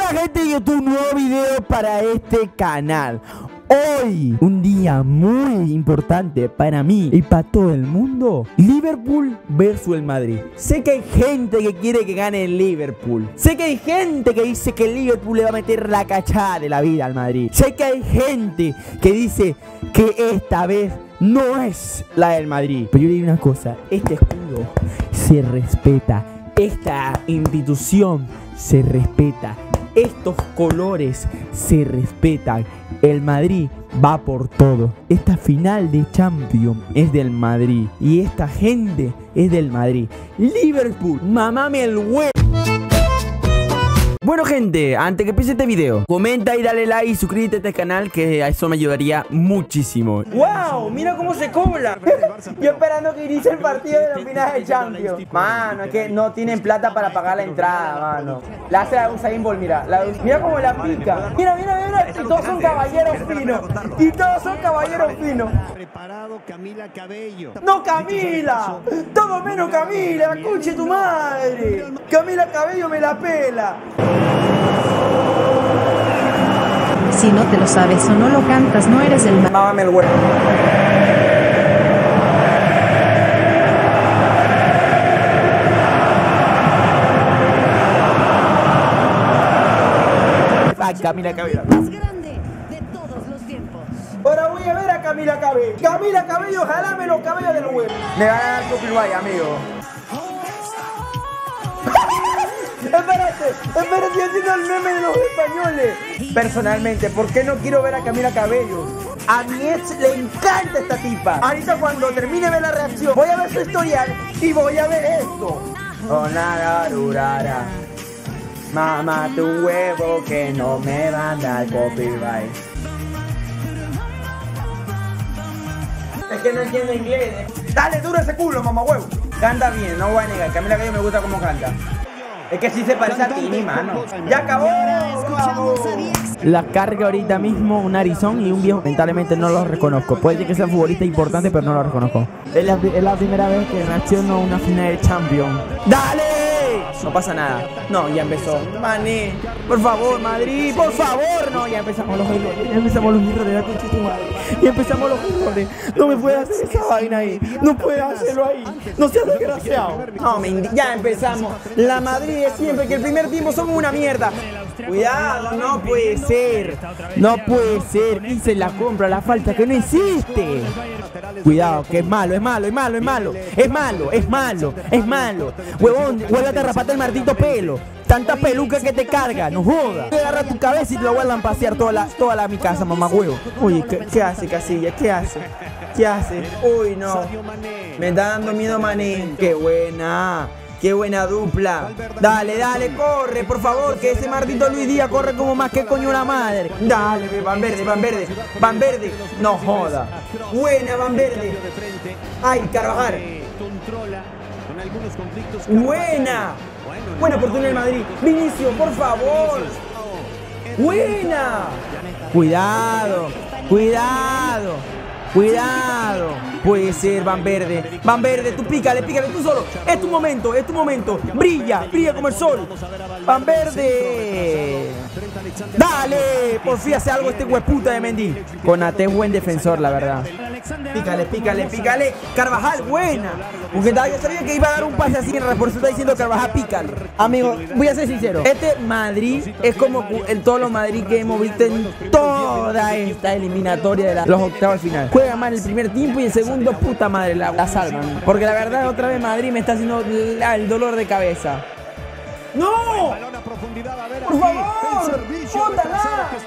Hola gente de YouTube, nuevo video para este canal. Hoy, un día muy importante para mí y para todo el mundo. Liverpool versus el Madrid. Sé que hay gente que quiere que gane el Liverpool. Sé que hay gente que dice que el Liverpool le va a meter la cachada de la vida al Madrid. Sé que hay gente que dice que esta vez no es la del Madrid. Pero yo le digo una cosa, este escudo se respeta. Esta institución se respeta. Estos colores se respetan. El Madrid va por todo. Esta final de Champions es del Madrid. Y esta gente es del Madrid. Liverpool, mamame el huevo. Bueno gente, antes que empiece este video, comenta y dale like y suscríbete a este canal, que a eso me ayudaría muchísimo. ¡Wow! Mira cómo se cobra. Yo esperando que inicie el partido de la final de Champions. Mano, es que no tienen plata para pagar la entrada, mano. La hace la Usain Bolt, mira. Mira cómo la pica. Mira, mira, mira. Y todos son caballeros finos. Y todos son caballeros finos. Preparado Camila Cabello. ¡No, Camila! Todo menos Camila. Escuche tu madre. Camila Cabello me la pela. Si no te lo sabes o no lo cantas, no eres el más. Mámame el huevo. Camila Cabello. Más grande de todos los tiempos. Ahora voy a ver a Camila Cabello. Camila Cabello, jalame los cabellos del huevo. Me van a dar copyright, amigo. Espérate, estoy haciendo el meme de los españoles. Personalmente, ¿por qué no quiero ver a Camila Cabello? A mi ex le encanta esta tipa. Ahorita cuando termine de ver la reacción, voy a ver su historial y voy a ver esto. Oh, nada, durará. Mamá, tu huevo que no me van a dar copyright. Es que no entiendo inglés. Dale duro ese culo, mamá huevo. Canta bien, no voy a negar. Camila Cabello me gusta cómo canta. Es que sí se parece a ti, mi mano. ¡Ya acabó! La carga ahorita mismo un narizón y un viejo. Lamentablemente no los reconozco. Puede que sea futbolista importante, pero no lo reconozco. Es la primera vez que reacciono a una final de Champions. ¡Dale! No pasa nada. No, ya empezó. Mané, por favor, Madrid, por favor. No, ya empezamos los errores. Ya empezamos los errores de la concha de tu madre. Ya empezamos los errores. No me puedes hacer esa vaina ahí. No puedes hacerlo ahí. No seas desgraciado. No, ya empezamos. La Madrid es siempre que el primer tiempo son una mierda. Cuidado, no puede ser. No puede ser. Hice la compra, la falta que no existe. Cuidado, que es malo, es malo, es malo, es malo. Es malo, es malo, es malo. Huevón, vuélvate a raparte el maldito pelo. Tanta peluca que te carga, no jodas. Agarra tu cabeza y te lo vuelvan a pasear toda mi casa, mamá huevo. Oye, ¿qué hace Casillas? ¿Qué hace? ¿Qué hace? Uy, no. Me está dando miedo Mané. Qué buena. ¡Qué buena dupla! Dale, dale, corre, por favor, que ese maldito Luis Díaz corre como más que coño la madre. Dale, Van Verde, Van Verde, Van Verde. No joda. Buena, Van Verde. Ay, Carvajal. Buena. Buena oportunidad del Madrid. Vinicio, por favor. Buena. Cuidado, cuidado. Cuidado. Puede ser Van Verde. Van Verde, tú pícale, pícale tú solo. Es tu momento, es tu momento. Brilla, brilla como el sol. Van Verde. Dale. Por fin hace algo este hueputa de Mendy. Konate es buen defensor, la verdad. Pícale, pícale, pícale. Carvajal, buena. Porque yo sabía que iba a dar un pase así. Por eso está diciendo Carvajal, pícale. Amigo, voy a ser sincero. Este Madrid es como todos los Madrid que hemos visto en toda esta eliminatoria de los octavos de final. Juega mal el primer tiempo y el segundo, puta madre, la salvan. Porque la verdad, otra vez Madrid me está haciendo el dolor de cabeza. ¡No! ¡Por favor! ¡Póntala!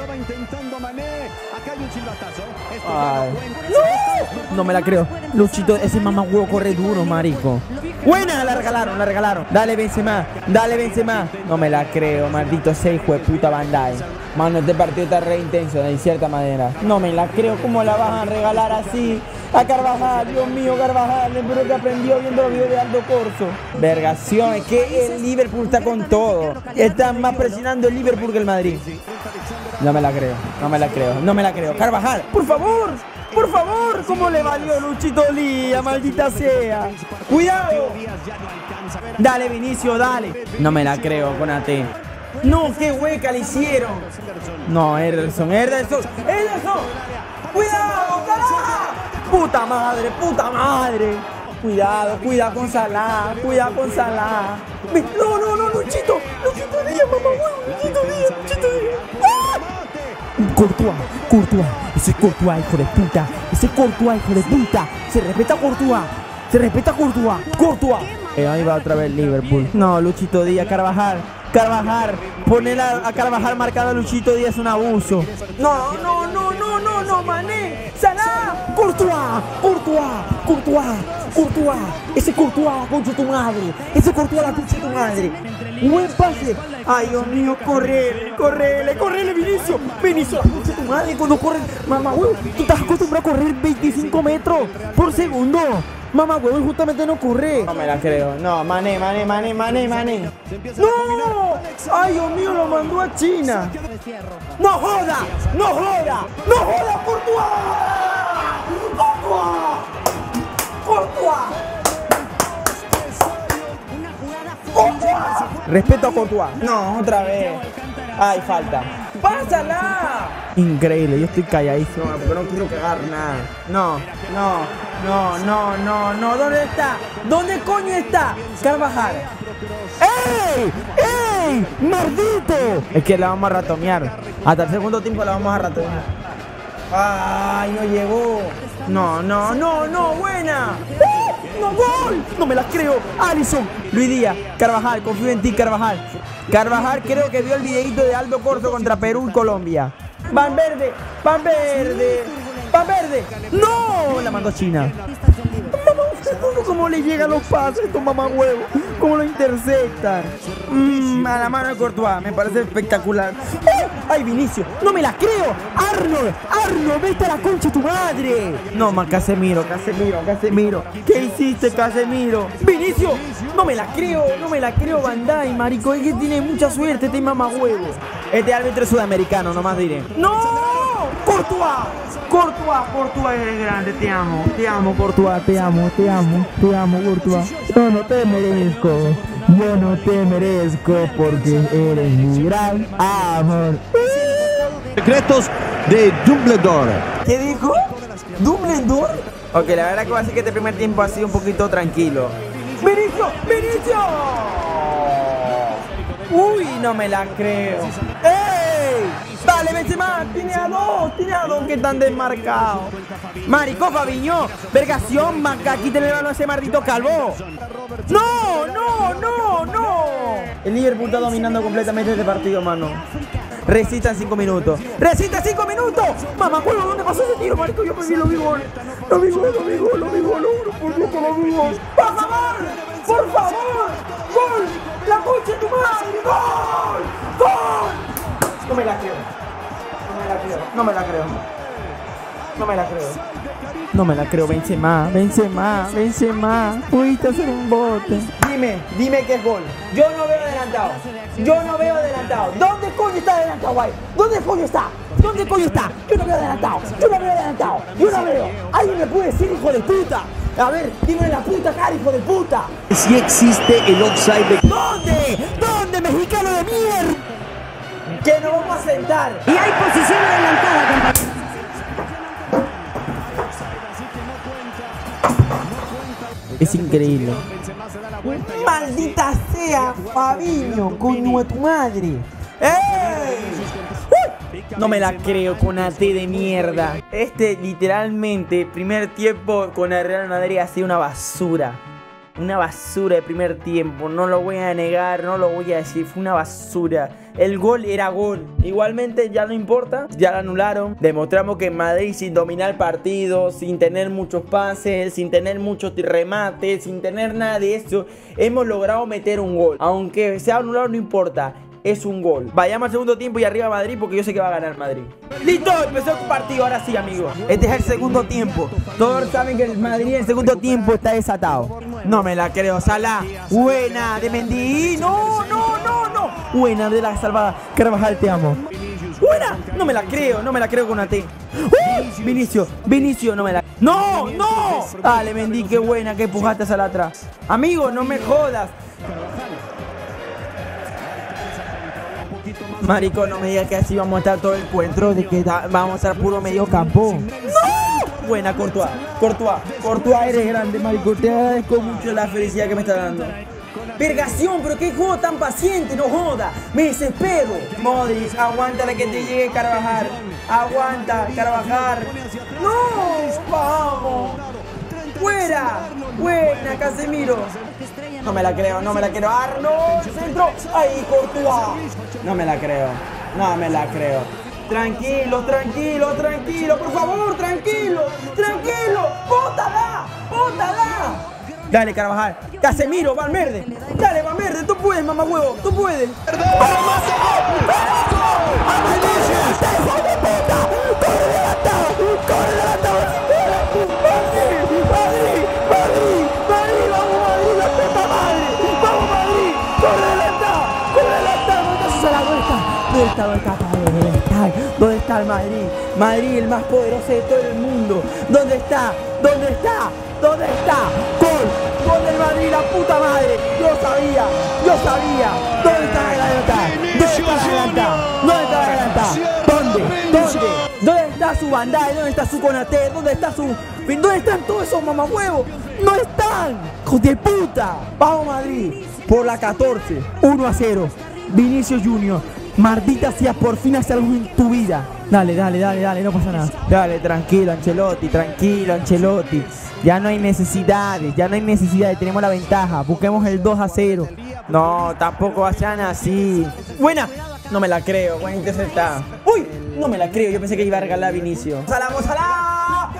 Ay. ¡No! No me la creo. Luchito, ese mamá huevo corre duro, marico. ¡Buena! La regalaron, la regalaron. Dale, Benzema. Dale, Benzema. No me la creo, maldito ese hijo de puta Bandai. Mano, este partido está re intenso, de cierta manera. No me la creo, ¿cómo la van a regalar así? A Carvajal, Dios mío, Carvajal, espero que aprendió viendo los videos de Aldo Corso. Vergación, es que el Liverpool está con todo. Está más presionando el Liverpool que el Madrid. No me la creo, no me la creo, no me la creo. Carvajal, por favor, por favor, ¿cómo le valió Luchito Lía, maldita sea? ¡Cuidado! Dale, Vinicio, dale. No me la creo, Konate. No, qué hueca le hicieron. No, Ederson. Cuidado, Salah. Puta madre. Cuidado con Salah. No, Luchito Díaz, mamá, Luchito Díaz. ¡Ah! Courtois. Ese Courtois, hijo de puta. Se respeta Courtois. Ahí va otra vez Liverpool. No, Luchito Díaz, Carvajal. Poner a Carvajal marcado a Luchito Díaz es un abuso. No, Mané. Salah. Courtois. Ese Courtois, concha tu madre. Buen pase. Ay, Dios mío, correle, Vinicius, la concha de tu madre. Cuando corres, mamá huevo, tú estás acostumbrado a correr 25 metros por segundo. Mamá huevo, justamente no corre. No me la creo. No, Mané. ¡No! ¡Ay, Dios mío, lo mandó a China! ¡No joda! ¡Courtois! Respeto a Courtois. No, otra vez. Ay, falta. ¡Pásala! Increíble, yo estoy calladísimo porque no quiero cagar nada. No. ¿Dónde está? ¿Dónde coño está? Carvajal. ¡Ey! ¡Maldito! Es que la vamos a ratonear. Hasta el segundo tiempo la vamos a ratonear. ¡Ay, no llegó! No, buena. ¡No, gol! No me la creo. Alisson, Luis Díaz, Carvajal, confío en ti, Carvajal. Carvajal creo que vio el videito de Aldo Corso contra Perú y Colombia. Van Verde. ¡No! La mandó China. ¿Cómo le llegan los pases estos mamagüevos? ¿Cómo lo interceptan? A la mano de Courtois, me parece espectacular. ¡Ay, Vinicius! ¡No me la creo! ¡Arnold! ¡Vete a la concha de tu madre! No, más Casemiro. ¿Qué hiciste, Casemiro? ¡Vinicius! No me la creo, Bandai, marico. Es que tiene mucha suerte este mamagüevo. Este árbitro es sudamericano, nomás diré. ¡No! Courtois eres grande, te amo, Courtois, te amo, Courtois. Yo no te merezco porque eres mi gran amor. Secretos de Dumbledore. ¿Qué dijo? ¿Dumbledore? Ok, la verdad que va a ser que este primer tiempo ha sido un poquito tranquilo. ¡Vinicius! Uy, no me la creo. ¡Ey! Dale, Benzema, tiene a dos que están desmarcados. Marico, Fabiño, vergación, aquí tiene el balón ese maldito calvo. ¡No! El Liverpool está dominando completamente este partido, mano. Resistan 5 minutos. Mamá, huevo, ¿dónde pasó ese tiro, marico? Yo lo vi gol. Lo vi gol. Por favor. Gol. La concha de tu madre. Gol. No me la creo. Benzema. Pudiste hacer un bote. Dime que es gol. Yo no veo adelantado. ¿Dónde coño está adelantado, guay? ¿Dónde coño está? Yo no veo adelantado. ¿Alguien me puede decir, hijo de puta? A ver, dime la puta cara, hijo de puta. Si existe el offside. ¿Dónde, mexicano de mierda? Que nos vamos a sentar. Y hay posición adelantada, compañero. Es increíble. Maldita sea, Fabiño, coño de tu madre. ¡Ey! No me la creo, con AT de mierda. Literalmente, primer tiempo con el Real Madrid ha sido una basura. Una basura de primer tiempo, no lo voy a negar, no lo voy a decir, fue una basura. El gol era gol, igualmente ya no importa, ya lo anularon. Demostramos que Madrid, sin dominar el partido, sin tener muchos pases, sin tener muchos remates, sin tener nada de eso, hemos logrado meter un gol. Aunque sea anulado no importa, es un gol. Vayamos al segundo tiempo y arriba Madrid, porque yo sé que va a ganar Madrid. ¡Listo! Empezó el partido, ahora sí, amigos. Este es el segundo tiempo. Todos saben que el Madrid en el segundo tiempo está desatado. No me la creo, Salah. Buena de Mendy. No. Buena de la salvada. Carvajal, te amo. Buena. No me la creo con AT. Vinicius, no me la... ¡No! Dale, Mendy, qué buena que empujaste a Salah atrás. Amigo, no me jodas. Marico, no me digas que así vamos a estar todo el encuentro, de que vamos a estar puro medio campo. ¡No! Buena, Courtois. Courtois, eres grande, marico. Te agradezco mucho la felicidad que me está dando. Vergación, pero qué juego tan paciente, no joda. Me desespero. Modric, aguanta la que te llegue Carvajal. Aguanta, Carvajal. ¡No! ¡Vamos! ¡Fuera! ¡Buena, Casemiro! No me la creo. ¡Arnold! ¡Centro! ¡Ahí, Courtois! No me la creo. Tranquilo, por favor, tranquilo. ¡Bótala! Dale, Carvajal. Casemiro, Valverde. Dale, Valverde, tú puedes, mamá huevo, tú puedes. ¿Dónde está el Madrid? Madrid, el más poderoso de todo el mundo. ¿Dónde está? Gol del Madrid, la puta madre. Yo sabía. ¿Dónde está la adelanta? ¿Dónde está su Bandai? ¿Dónde está su Konaté? ¿Dónde están todos esos mamahuevos? ¡No están! ¡Hijos de puta! Vamos Madrid, por la 14, 1-0. Vinicius Junior. Maldita sea, por fin hace algo en tu vida. Dale, no pasa nada. Dale, tranquilo, Ancelotti. Ya no hay necesidades, tenemos la ventaja. Busquemos el 2-0. No, tampoco vayan así. Buena, no me la creo, buena interceptada. Uy, no me la creo, yo pensé que iba a regalar a Vinicius. ¡Salah!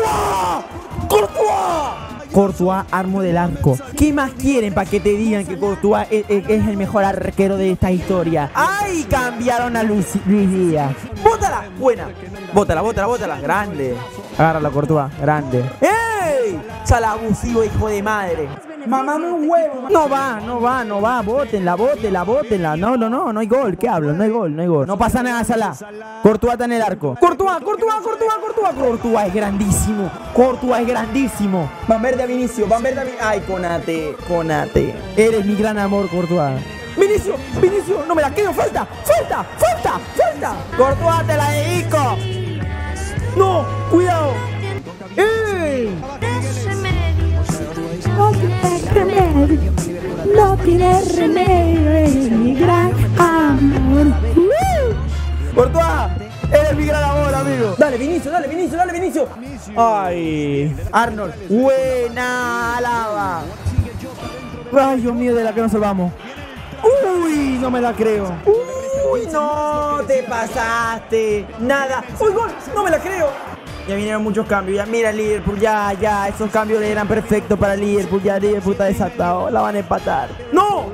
Courtois, armo del arco. ¿Qué más quieren para que te digan que Courtois es el mejor arquero de esta historia? ¡Ay! Cambiaron a Luis Díaz. ¡Bótala! Buena. Bótala. Grande. Agárrala, Courtois. Grande. ¡Ey! Salah abusivo, hijo de madre. Mamame un huevo. No va. Bótenla. No hay gol. ¿Qué hablo? No hay gol. No pasa nada, Salah. Courtois está en el arco. Courtois es grandísimo. Valverde a Vinicius. Ay, Konaté. Eres mi gran amor, Courtois. Vinicius, no me la creo. Falta. Courtois, te la dedico. No, cuidado. ¡Ey! No tiene remedio, es mi gran amor. Courtois, eres mi gran amor, amigo. Dale, Vinicius. Ay, Arnold. Buena, Alaba. Ay, Dios mío, de la que nos salvamos. Uy, no me la creo. Uy, no, te pasaste. Nada. Uy, gol, no me la creo. Ya vinieron muchos cambios, ya mira Liverpool, ya, esos cambios eran perfectos para Liverpool, ya Liverpool está desatado, la van a empatar. ¡No!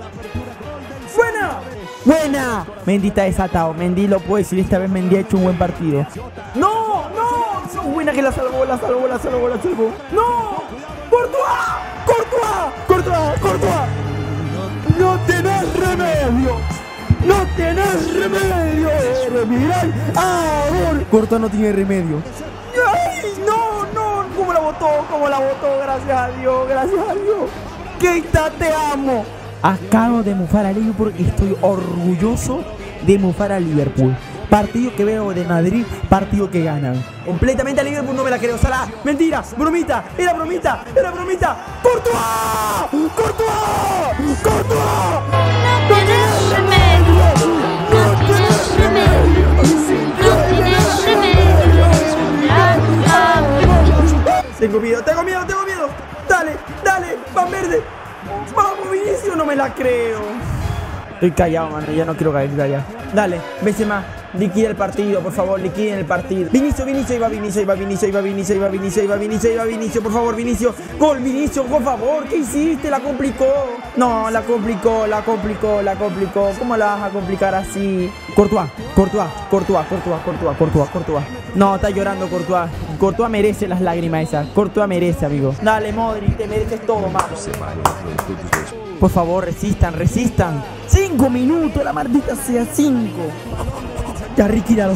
¡Buena! Mendy está desatado, Mendy lo puede decir, esta vez Mendy ha hecho un buen partido. ¡No! Buena que la salvó. ¡No! ¡Courtois! ¡No tenés remedio! ¡Eres mi gran amor! Courtois no tiene remedio. ¡Ay, no! ¿Cómo la botó? Gracias a Dios. Keita, te amo. Acabo de mufar a Liverpool y estoy orgulloso de mufar a Liverpool. Partido que veo de Madrid, partido que ganan. Completamente a Liverpool no me la creo. Salah, mentira, bromita, era bromita. ¡Courtois! No tienes remedio. Tengo miedo. Dale, Valverde. Vamos, Vinicius, no me la creo. Estoy callado, mano, ya no quiero caer ya. Dale, Benzema, liquida el partido, por favor, liquiden el partido. Vinicius, iba Vinicius, por favor, Vinicius. Gol, Vinicius, por favor, ¿qué hiciste? La complicó. No, la complicó. ¿Cómo la vas a complicar así? Courtois. No, está llorando Courtois. Courtois merece las lágrimas esas. Courtois merece, amigo. Dale, Modric, te mereces todo, mano. Por favor, resistan. 5 minutos, la maldita sea 5. Ya, líquidalo.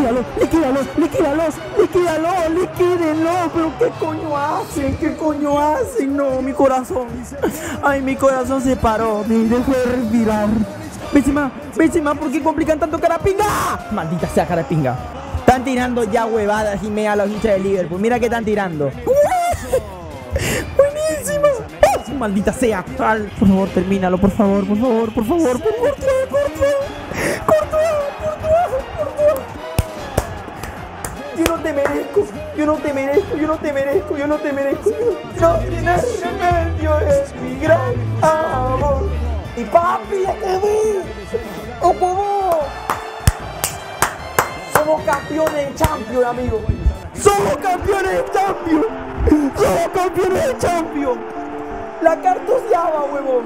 Pero ¿qué coño hacen? No, mi corazón. Ay, mi corazón se paró. Me dejó de respirar. Benzema, ¿por qué complican tanto Carapinga? Maldita sea Carapinga. Están tirando ya huevadas y media a los hinchas de Liverpool. Mira que están tirando. Buenísimo. Maldita sea. Por favor, termínalo, por favor. Yo no te merezco. No tienes remedio, es mi gran amor. Y papi, acabó. Somos campeones de Champions, amigo. Somos campeones de Champions. La cartoseaba, huevón.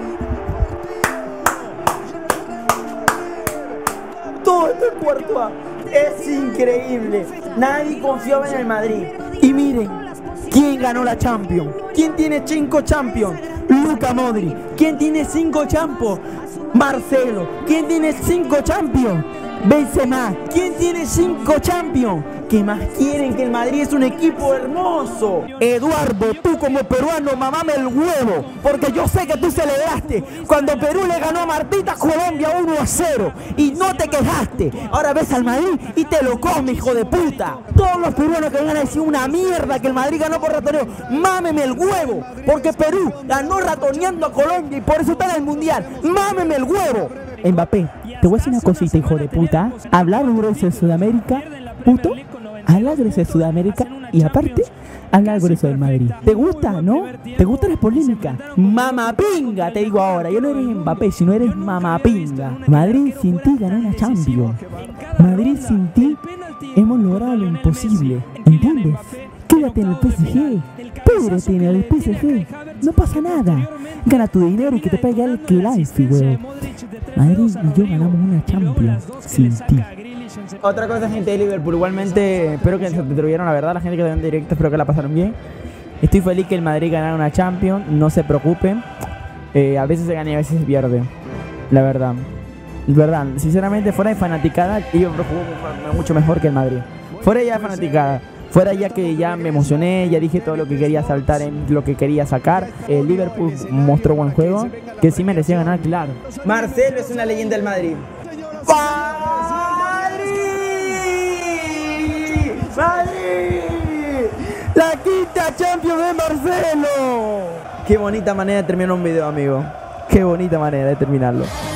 Todo esto es cuarto A. Es increíble. Nadie confiaba en el Madrid. Y miren, ¿quién ganó la Champions? ¿Quién tiene 5 Champions? Luka Modric. ¿Quién tiene 5 Champions? Marcelo. ¿Quién tiene 5 Champions? Benzema. ¿Quién tiene 5 Champions? ¿Qué más quieren? Que el Madrid es un equipo hermoso. Eduardo, tú como peruano, mamame el huevo, porque yo sé que tú celebraste cuando Perú le ganó a Martita Colombia 1-0 y no te quejaste. Ahora ves al Madrid y te lo comes, hijo de puta. Todos los peruanos que vengan a decir una mierda que el Madrid ganó por ratoneo, mámeme el huevo, porque Perú ganó ratoneando a Colombia y por eso está en el Mundial. Mámeme el huevo. Mbappé, te voy a decir una cosita, hijo de puta. Hablar grueso de Sudamérica, puto. Habla grueso de Sudamérica y aparte habla grueso del Madrid. ¿Te gusta, no? ¿Te gustan las polémicas? Mamapinga, te digo ahora. Ya no eres Mbappé, sino eres mamapinga. Madrid sin ti ganó una Champions. Madrid sin ti hemos logrado lo imposible. ¿Entiendes? Quédate en el PSG. Púdrete en el PSG. No pasa nada. Gana tu dinero y que te pague el Kelaifi, weón. Madrid y yo ganamos una Champions sin ti. Otra cosa, gente de Liverpool, igualmente espero que se detuvieron, la verdad, la gente que ven directo, espero que la pasaron bien. Estoy feliz que el Madrid ganara una Champions, no se preocupen. A veces se gana y a veces se pierde, la verdad. Sinceramente, fuera de fanaticada, Liverpool jugó mucho mejor que el Madrid. Fuera ya de fanaticada, fuera ya que ya me emocioné, ya dije todo lo que quería saltar, en lo que quería sacar. El Liverpool mostró buen juego, que sí merecía ganar, claro. Marcelo es una leyenda del Madrid. ¡Madrid! ¡La quinta Champions de Marcelo! Qué bonita manera de terminar un video, amigo. Qué bonita manera de terminarlo.